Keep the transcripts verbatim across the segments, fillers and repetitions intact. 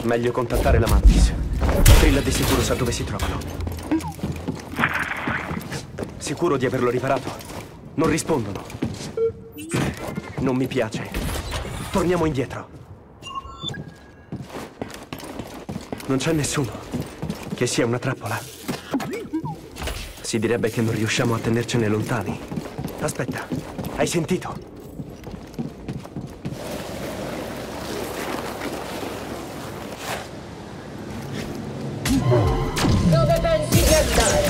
Meglio contattare la Mantis. Trilla di sicuro sa dove si trovano. Sicuro di averlo riparato? Non rispondono. Non mi piace. Torniamo indietro. Non c'è nessuno. Che sia una trappola. Si direbbe che non riusciamo a tenercene lontani. Aspetta, hai sentito? Dove pensi di andare?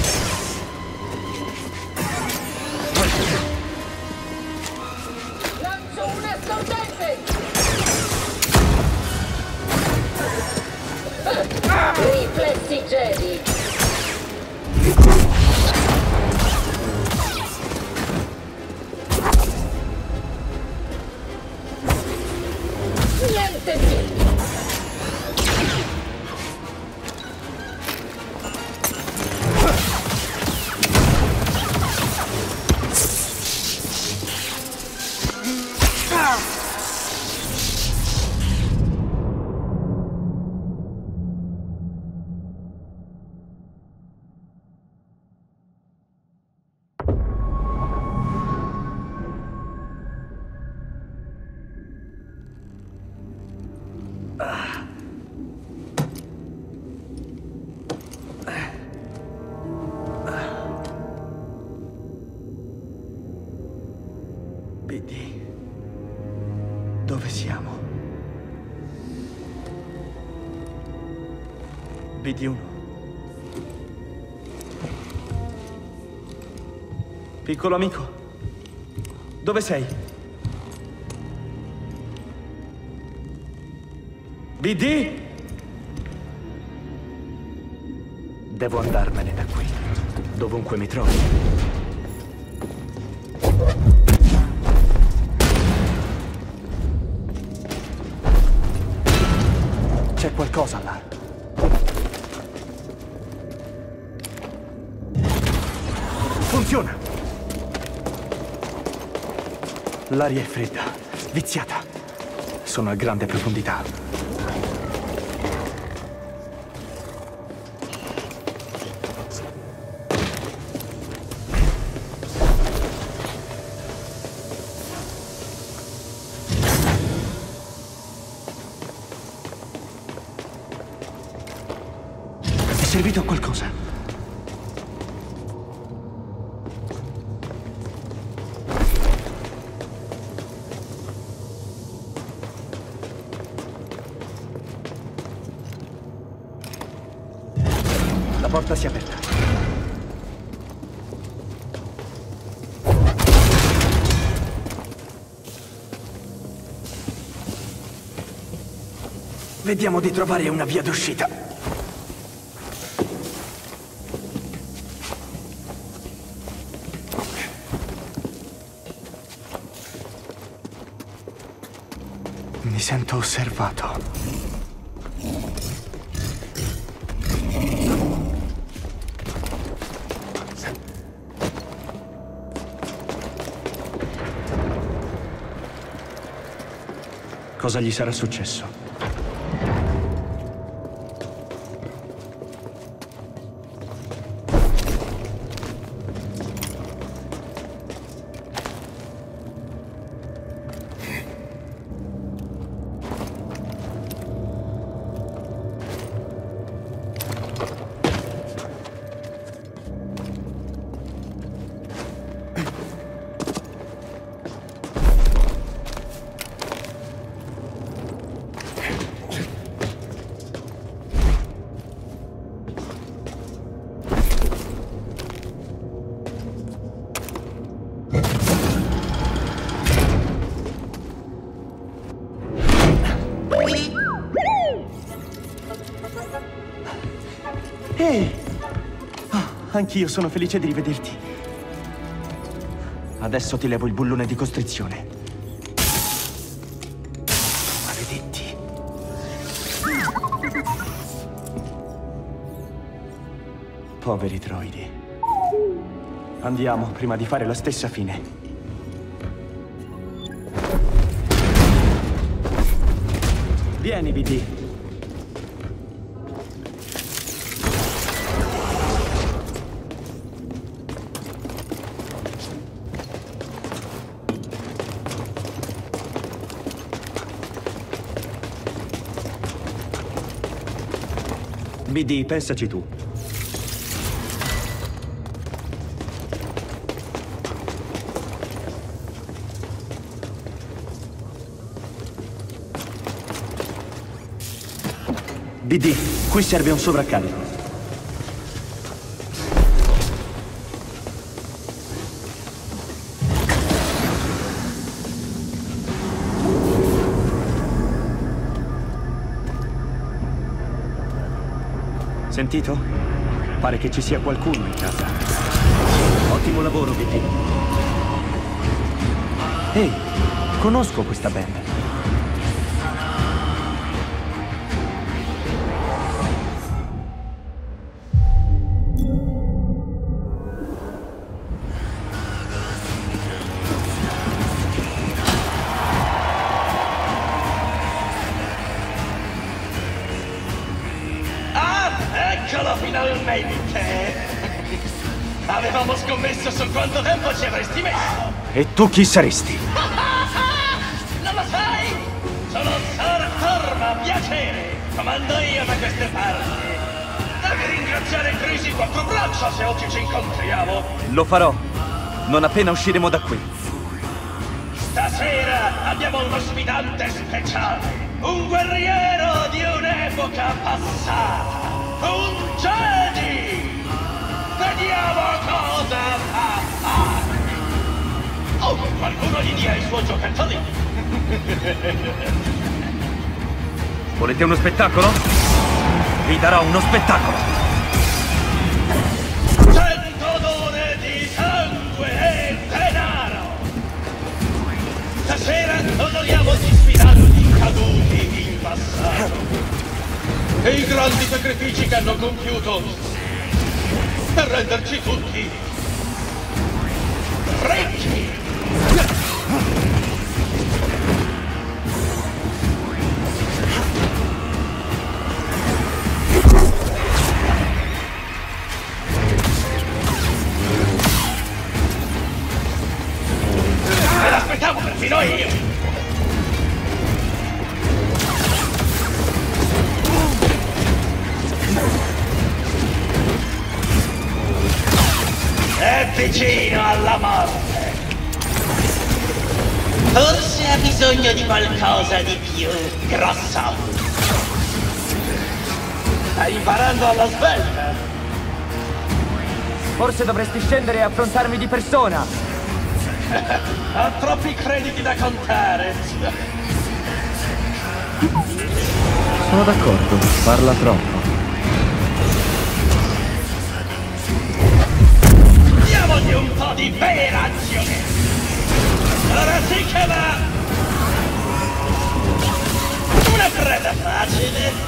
Lancio una scortente! Riflessi Jedi! Niente di... B D, dove siamo? B D uno. Piccolo amico, dove sei? B D? Devo andarmene da qui, dovunque mi trovi. C'è qualcosa là. Funziona! L'aria è fredda, viziata. Sono a grande profondità. È servito a qualcosa. La porta si è aperta. Vediamo di trovare una via d'uscita. Mi sento osservato. Cosa gli sarà successo? Ehi! Oh, anch'io sono felice di rivederti. Adesso ti levo il bullone di costrizione. Maledetti. Poveri droidi. Andiamo prima di fare la stessa fine. Vieni, B D. B D, pensaci tu. B D, qui serve un sovraccarico. Sentito? Pare che ci sia qualcuno in casa. Ottimo lavoro, B D. Ehi, conosco questa band. Eccolo finalmente! Avevamo scommesso su quanto tempo ci avresti messo! E tu chi saresti? Non lo sai? Sono Sor Torma, piacere! Comando io da queste parti! Devi ringraziare Crisi Quattro Braccia se oggi ci incontriamo! Lo farò, non appena usciremo da qui. Stasera abbiamo un ospitante speciale! Un guerriero di un'epoca passata! Un Jedi! Vediamo cosa fa! Oh, qualcuno gli dia il suo giocattolino! Volete uno spettacolo? Vi darò uno spettacolo! Cento d'ore di sangue e denaro! Stasera onoriamo gli sfidanti caduti in passato! E i grandi sacrifici che hanno compiuto per renderci tutti ricchi! Me l'aspettavo perfino io! È vicino alla morte. Forse ha bisogno di qualcosa di più grosso. Stai imparando alla svelta. Forse dovresti scendere e affrontarmi di persona. Ha troppi crediti da contare. Sono d'accordo, parla troppo. Diamogli un po' di vera azione! Ora sì che va! Una preda facile!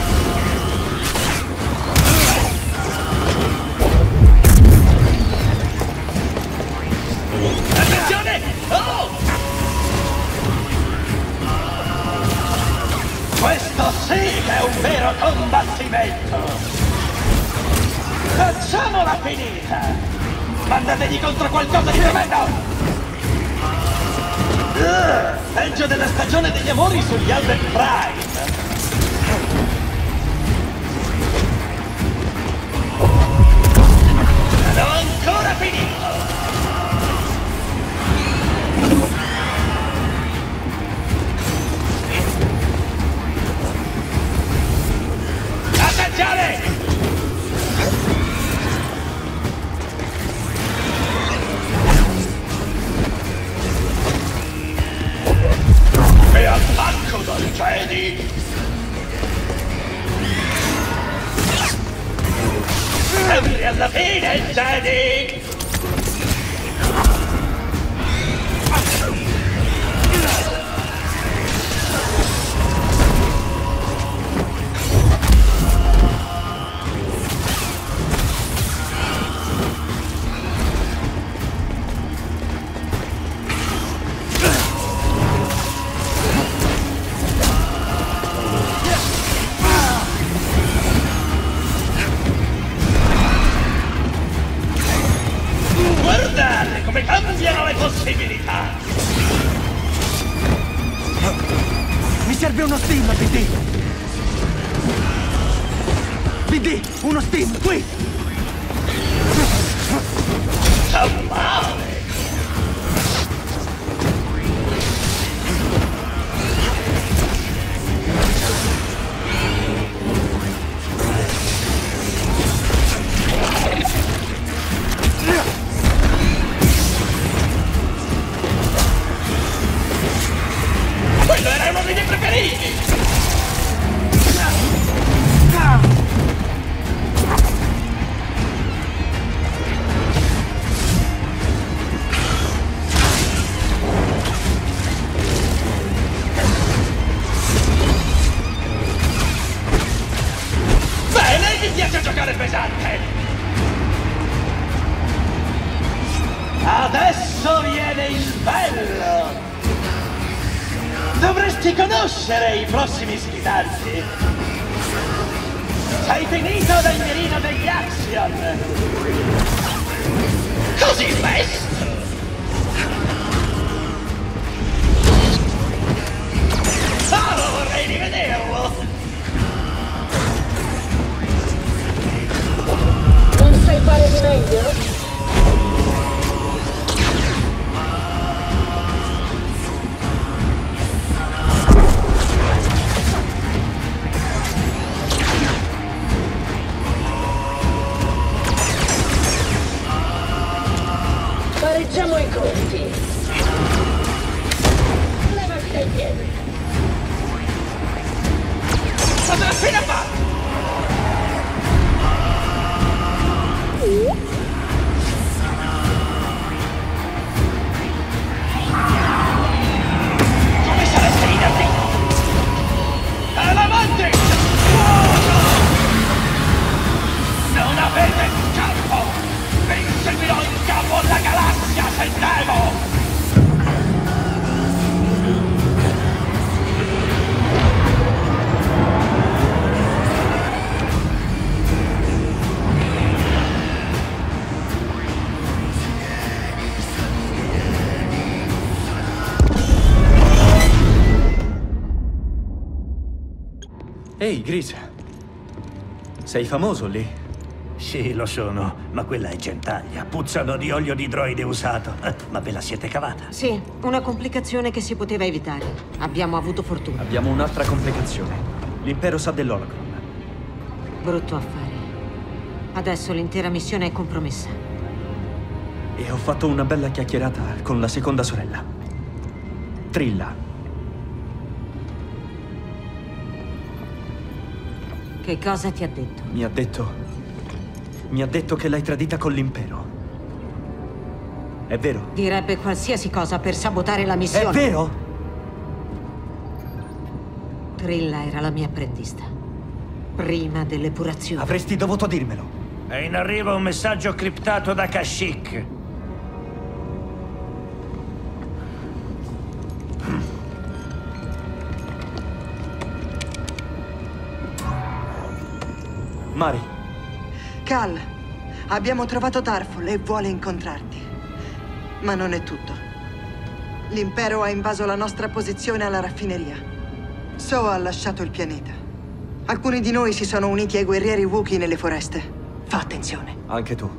Attenzione! Oh! Questo sì che è un vero combattimento! Facciamola finita! Mandategli contro qualcosa di tremendo! Uh, peggio della stagione degli amori sugli Albert Prime! Non ho ancora finito! Attenzione! E attacco dal Jedi! Sempre alla fine il Jedi! Guardate come cambiano le possibilità! Mi serve uno stim, B D! B P D! Uno Steam, qui! Sta male! Quello era uno dei miei preferiti! Bene, ti piace giocare pesante! Adesso viene il bello! Dovresti conoscere i prossimi sfidanti! Sei finito dal mirino degli Axion! Così presto! Solo vorrei rivederlo! Non sai fare di meglio? Pareggiamo i conti. Levati dai piedi. Cosa hai appena fatto? Come sareste inertito? Avanti! Non avete scampo! Vi seguirò in capo alla galassia se devo! Ehi, Grease. Sei famoso lì? Sì, lo sono, ma quella è gentaglia. Puzzano di olio di droide usato. Ma ve la siete cavata? Sì, una complicazione che si poteva evitare. Abbiamo avuto fortuna. Abbiamo un'altra complicazione. L'impero sa dell'Holocron. Brutto affare. Adesso l'intera missione è compromessa. E ho fatto una bella chiacchierata con la seconda sorella. Trilla. Che cosa ti ha detto? Mi ha detto... Mi ha detto che l'hai tradita con l'impero. È vero? Direbbe qualsiasi cosa per sabotare la missione. È vero? Trilla era la mia apprendista. Prima dell'epurazione. Avresti dovuto dirmelo. È in arrivo un messaggio criptato da Kashyyyk. Mari. Cal, abbiamo trovato Tarful e vuole incontrarti. Ma non è tutto. L'impero ha invaso la nostra posizione alla raffineria. So ha lasciato il pianeta. Alcuni di noi si sono uniti ai guerrieri Wookiee nelle foreste. Fa attenzione. Anche tu.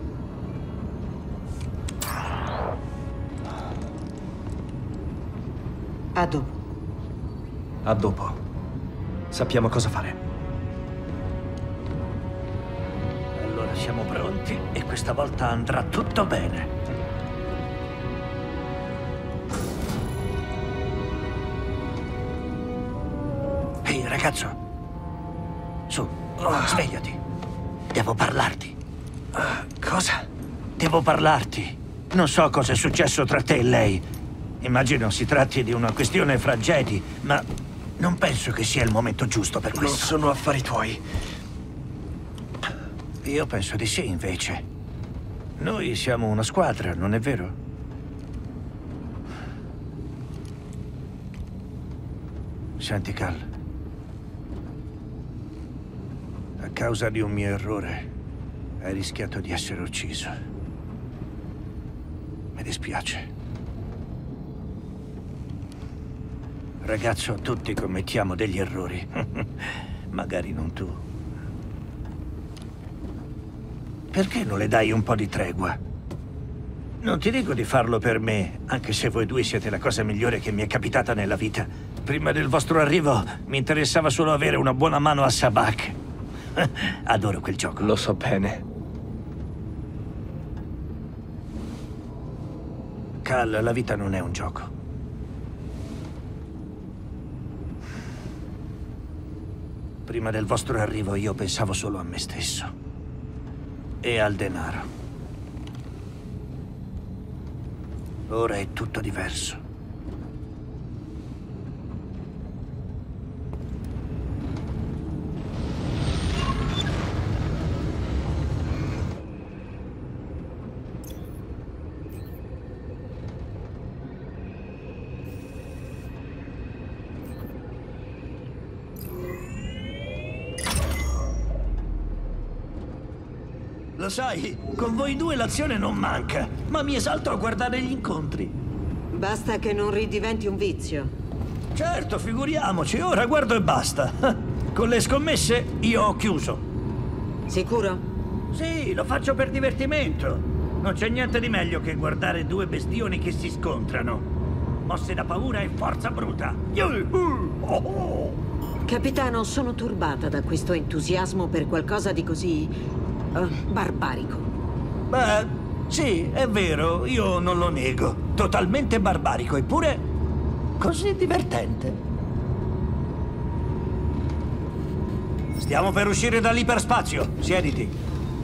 A dopo. A dopo. Sappiamo cosa fare. Allora siamo pronti e questa volta andrà tutto bene. Ehi, ragazzo. Su, svegliati. Devo parlarti. Cosa? Devo parlarti. Non so cosa è successo tra te e lei. Immagino si tratti di una questione fra Jedi, ma non penso che sia il momento giusto per Non questo. sono affari tuoi. Io penso di sì, invece. Noi siamo una squadra, non è vero? Senti, Cal. A causa di un mio errore, hai rischiato di essere ucciso. Mi dispiace. Ragazzo, tutti commettiamo degli errori. Magari non tu. Perché non le dai un po' di tregua? Non ti dico di farlo per me, anche se voi due siete la cosa migliore che mi è capitata nella vita. Prima del vostro arrivo mi interessava solo avere una buona mano a Sabak. Adoro quel gioco. Lo so bene. Cal, la vita non è un gioco. Prima del vostro arrivo io pensavo solo a me stesso. E al denaro. Ora è tutto diverso. Lo sai, con voi due l'azione non manca, ma mi esalto a guardare gli incontri. Basta che non ridiventi un vizio. Certo, figuriamoci, ora guardo e basta. Con le scommesse io ho chiuso. Sicuro? Sì, lo faccio per divertimento. Non c'è niente di meglio che guardare due bestioni che si scontrano. Mosse da paura e forza bruta. Capitano, sono turbata da questo entusiasmo per qualcosa di così... Uh, barbarico. Beh, sì, è vero, io non lo nego. Totalmente barbarico, eppure così divertente. Stiamo per uscire dall'iperspazio. Siediti.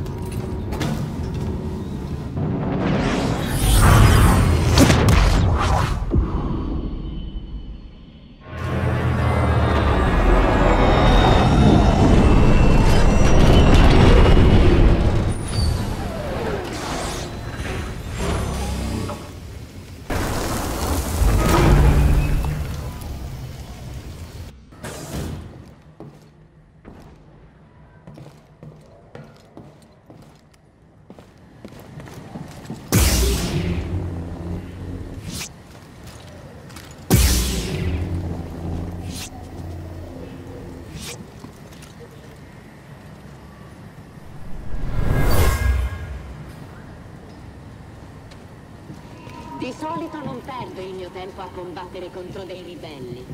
Di solito non perdo il mio tempo a combattere contro dei ribelli.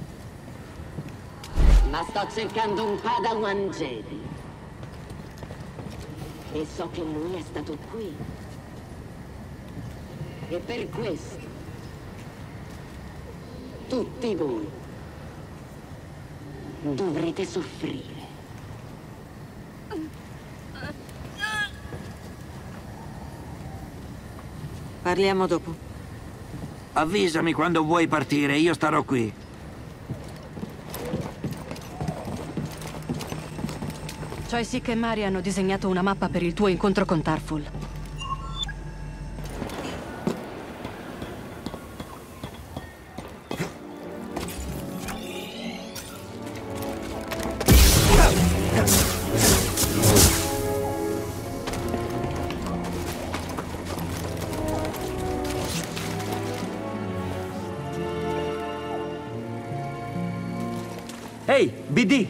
Ma sto cercando un Padawan Jedi. E so che lui è stato qui. E per questo, tutti voi dovrete soffrire. Parliamo dopo. Avvisami quando vuoi partire, io starò qui. Choisy e Mari hanno disegnato una mappa per il tuo incontro con Tarful. Ehi, B D!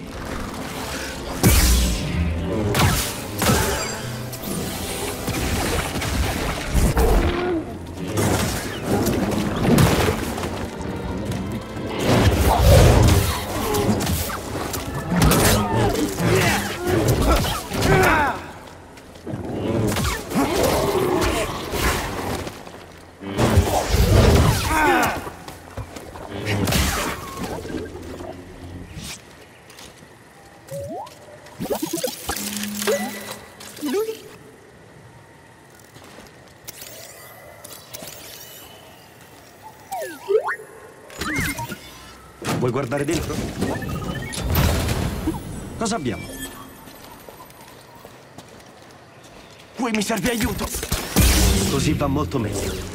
Vuoi guardare dentro? Cosa abbiamo? Qui mi serve aiuto. Così va molto meglio.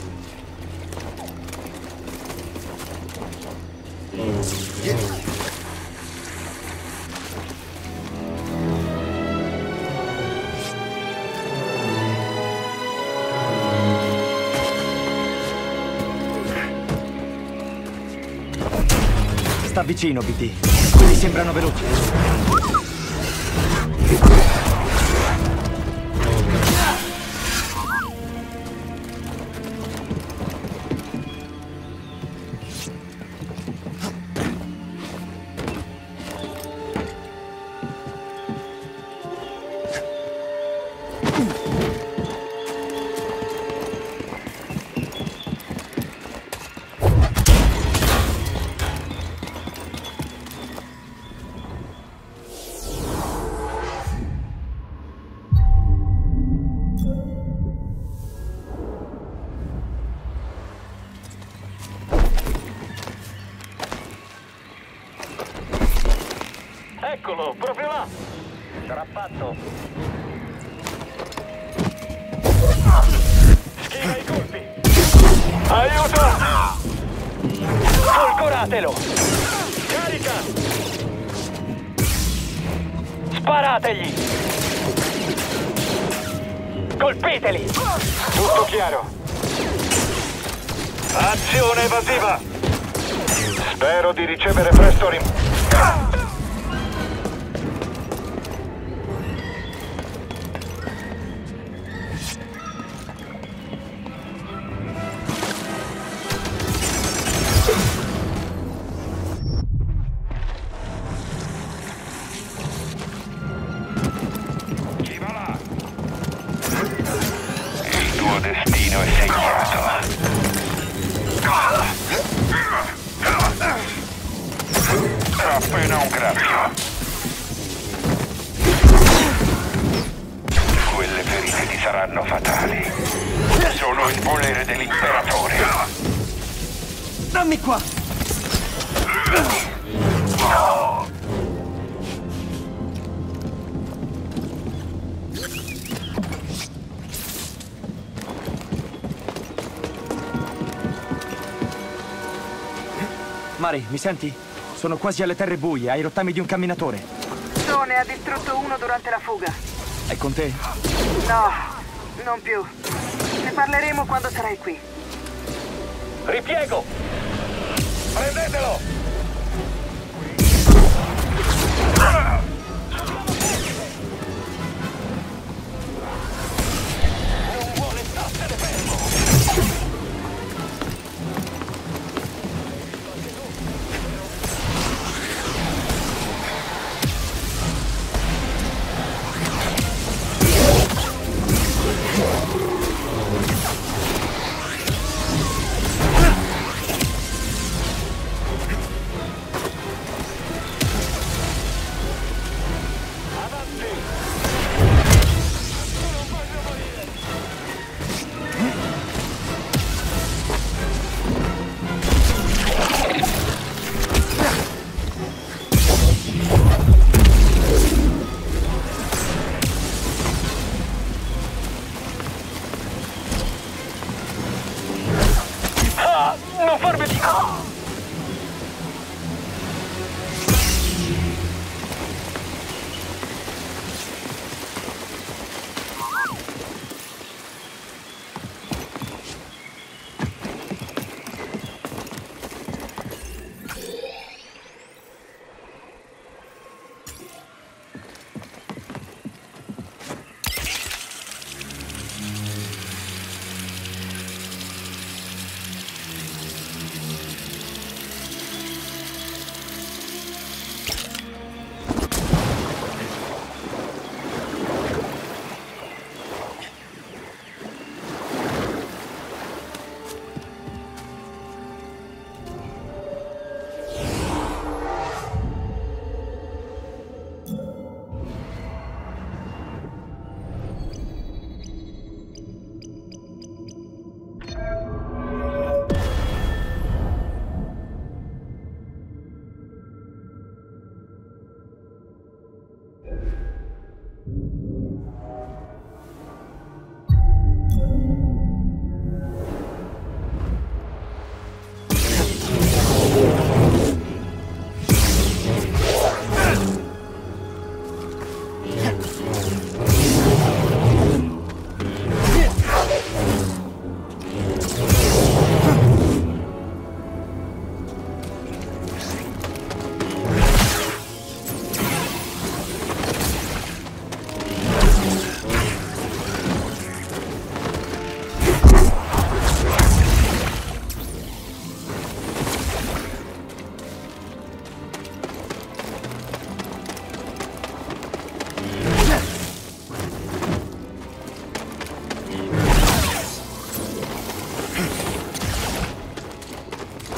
Sta vicino, B D. Quelli sembrano veloci. Eccolo, proprio là! Sarà fatto! Schiva i colpi! Aiuto! Folgoratelo! Carica! Sparategli! Colpiteli! Tutto chiaro! Azione evasiva! Spero di ricevere presto rim... Destino è segnato. Appena un graffio. Quelle ferite ti saranno fatali. Sono il volere dell'imperatore. Dammi qua! No! Mari, mi senti? Sono quasi alle terre buie, ai rottami di un camminatore. Stone ha distrutto uno durante la fuga. È con te? No, non più. Ne parleremo quando sarai qui. Ripiego! Prendetelo! Non vuole starsene fermo!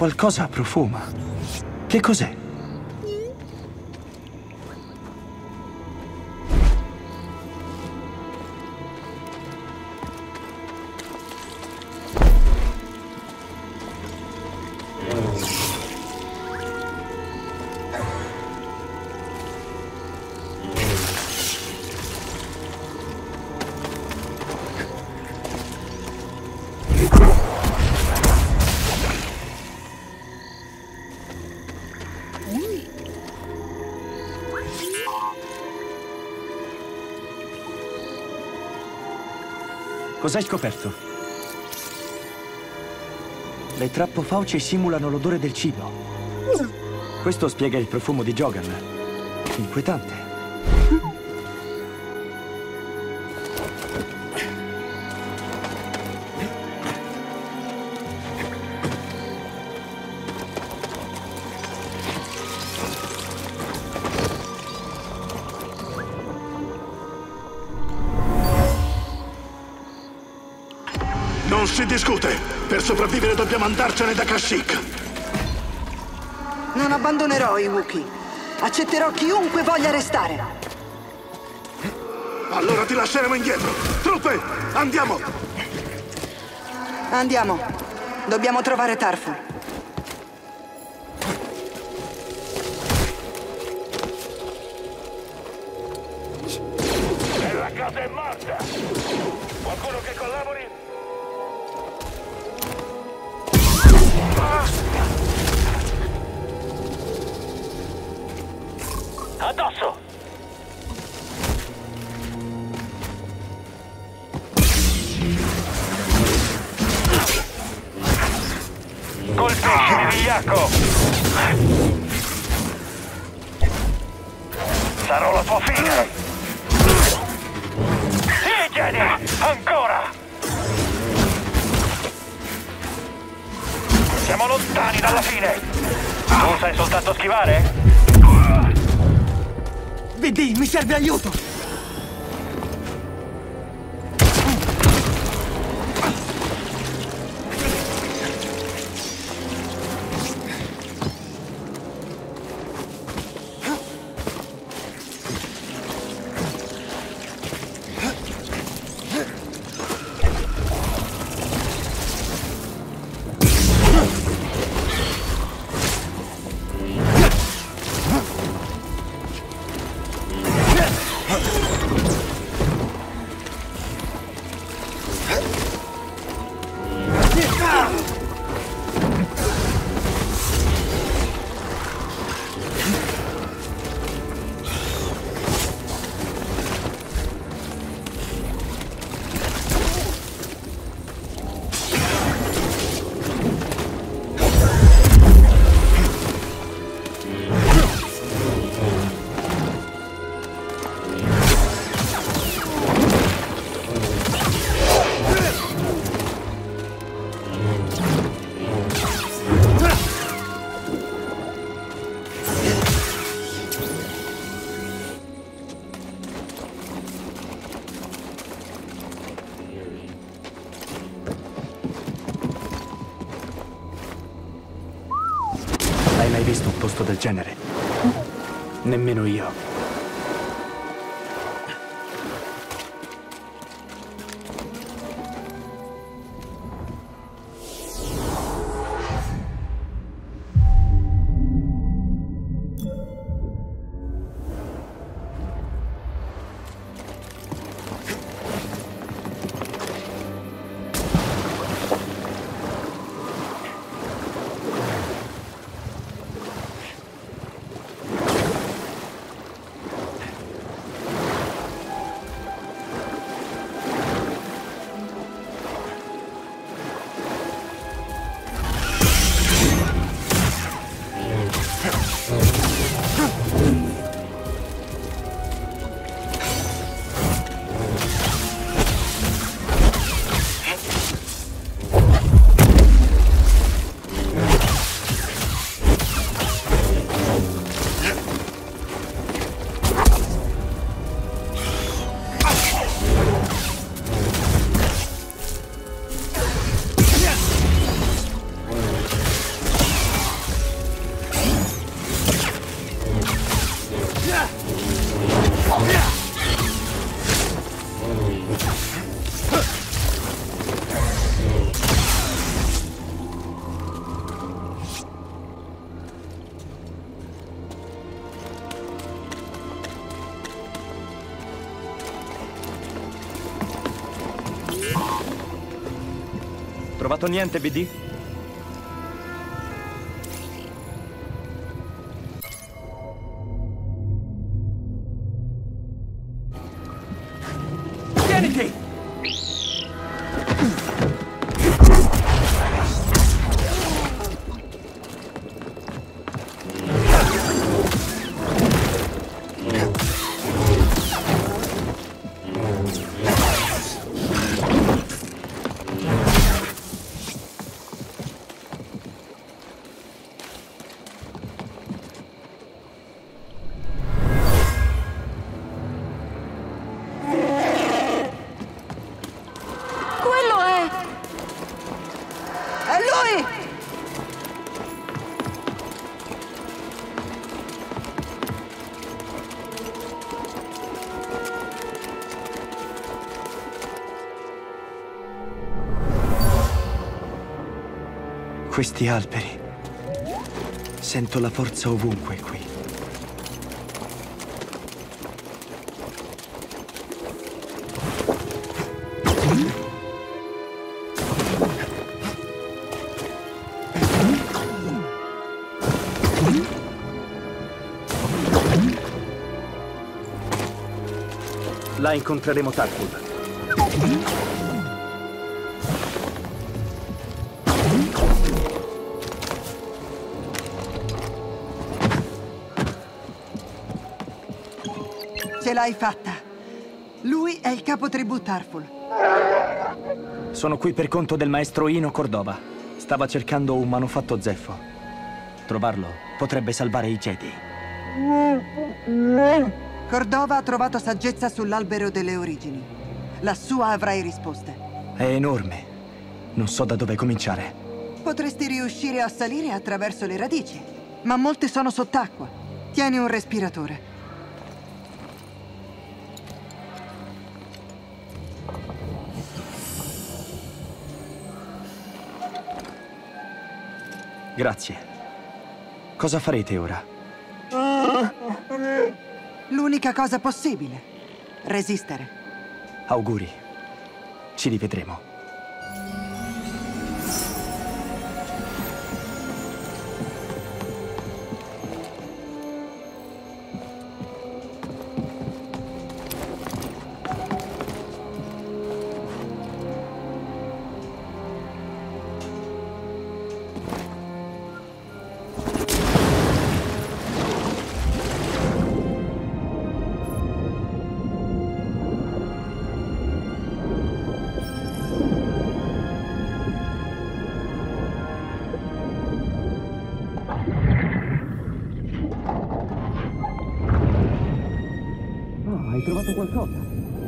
Qualcosa profuma. Che cos'è? Cos'hai scoperto? Le trappofauci simulano l'odore del cibo. Questo spiega il profumo di Jogan. Inquietante. Non si discute! Per sopravvivere dobbiamo andarcene da Kashyyyk! Non abbandonerò i Wookiee. Accetterò chiunque voglia restare. Allora ti lasceremo indietro! Truppe, andiamo! Andiamo. Dobbiamo trovare Tarful. E la casa è morta! Qualcuno che collabori? Addosso! Colpiscimi, vigliacco! Sarò la tua fine! Sì, Jedi! Ancora! Siamo lontani dalla fine! Tu sai soltanto schivare? V D, mi serve aiuto! Hai mai visto un posto del genere? Nemmeno io. Trovato niente, B D? Tieniti! Questi alberi. Sento la forza ovunque qui. Là incontreremo Tarful. Ce l'hai fatta. Lui è il capo tribù Tarful. Sono qui per conto del maestro Ino Cordova. Stava cercando un manufatto zeffo. Trovarlo potrebbe salvare i Jedi. Cordova ha trovato saggezza sull'albero delle origini. Lassù avrai risposte. È enorme. Non so da dove cominciare. Potresti riuscire a salire attraverso le radici, ma molte sono sott'acqua. Tieni un respiratore. Grazie. Cosa farete ora? L'unica cosa possibile. Resistere. Auguri. Ci rivedremo. Hai trovato qualcosa?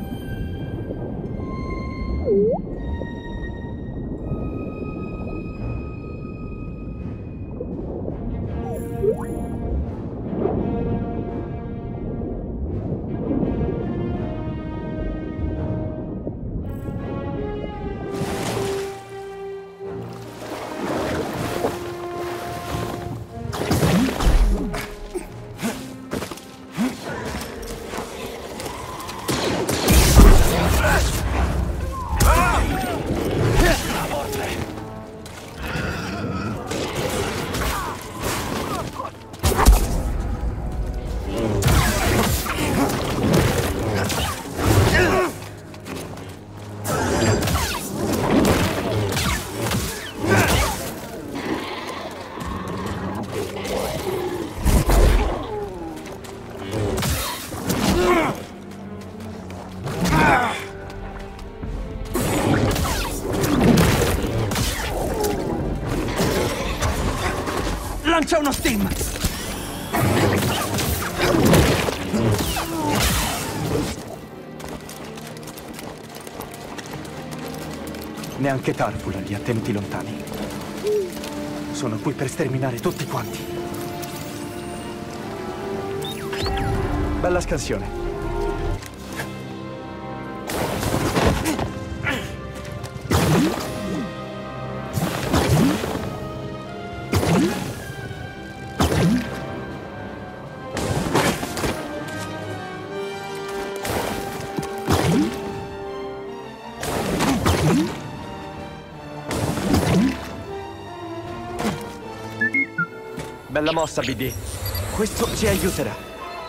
Lancia uno stim! Neanche Tarful li ha tenuti lontani. Sono qui per sterminare tutti quanti. Bella scansione. Bella mossa, B D. Questo ci aiuterà.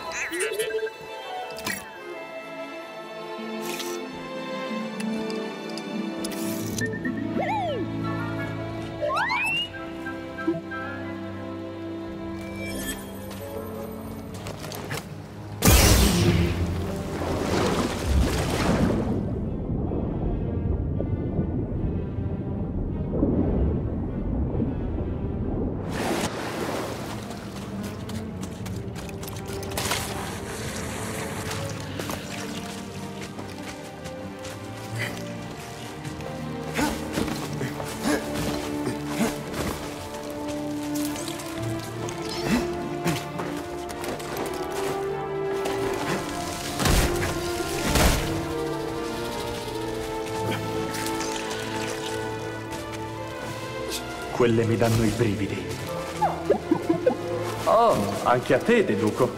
Quelle mi danno i brividi. Oh, anche a te, deduco.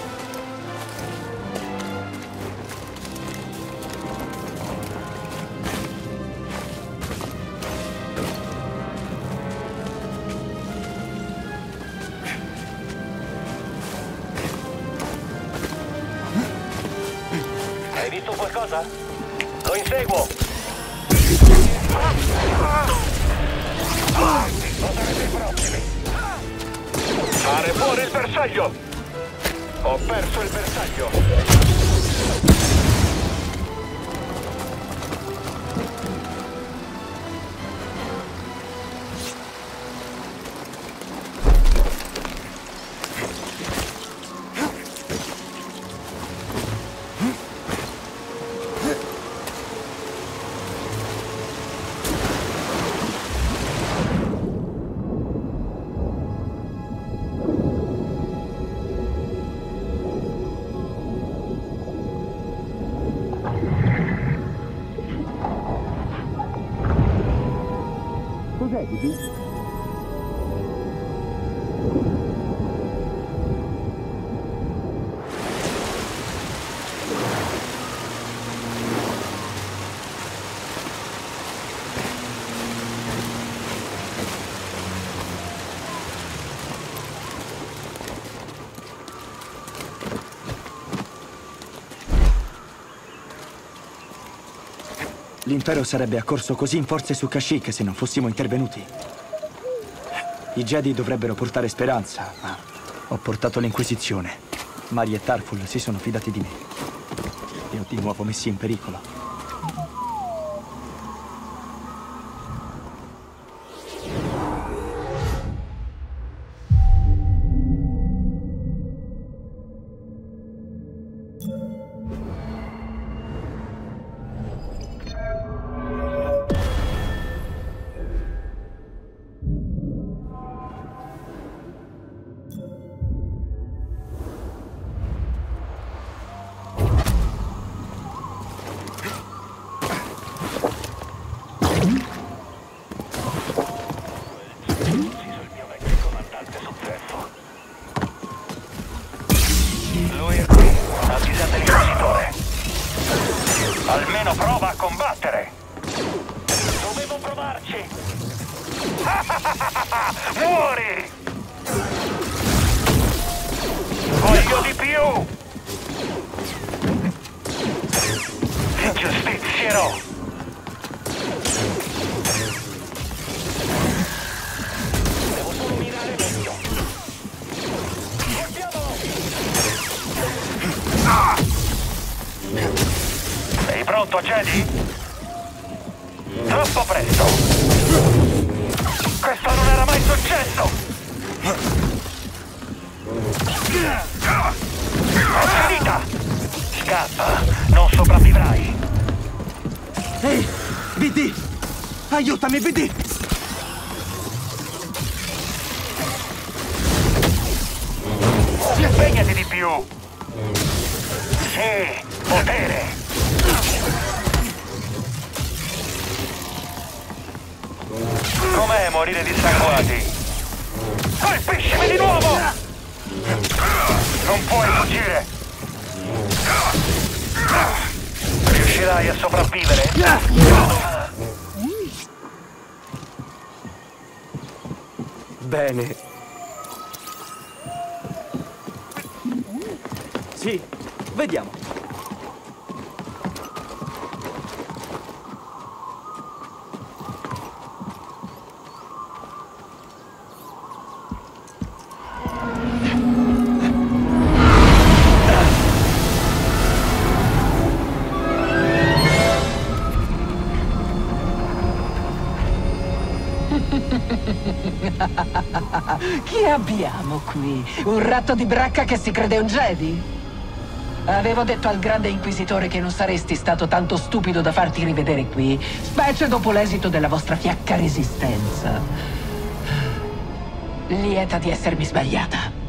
Hai visto qualcosa? Lo inseguo! Fare fuori il bersaglio! Ho perso il bersaglio! Cos'è, Didi? L'impero sarebbe accorso così in forze su Kashyyyk se non fossimo intervenuti. I Jedi dovrebbero portare speranza, ma ho portato l'Inquisizione. Mari e Tarful si sono fidati di me. Li ho di nuovo messi in pericolo. Almeno prova a combattere! Dovevo provarci! Muori! Voglio di più! Giustiziero! Devo solo mirare meglio! Ah! Sei pronto, Jedi? Troppo presto! Questo non era mai successo! È finita! Scappa! Non sopravvivrai! Ehi! B D! Aiutami, B D! Impegnati di più! Sì, potere! Com'è morire dissanguati? Colpiscimi di nuovo! Non puoi fuggire! Riuscirai a sopravvivere? Bene. Sì, vediamo. Chi abbiamo qui? Un ratto di bracca che si crede un Jedi? Avevo detto al grande inquisitore che non saresti stato tanto stupido da farti rivedere qui, specie dopo l'esito della vostra fiacca resistenza. Lieta di essermi sbagliata.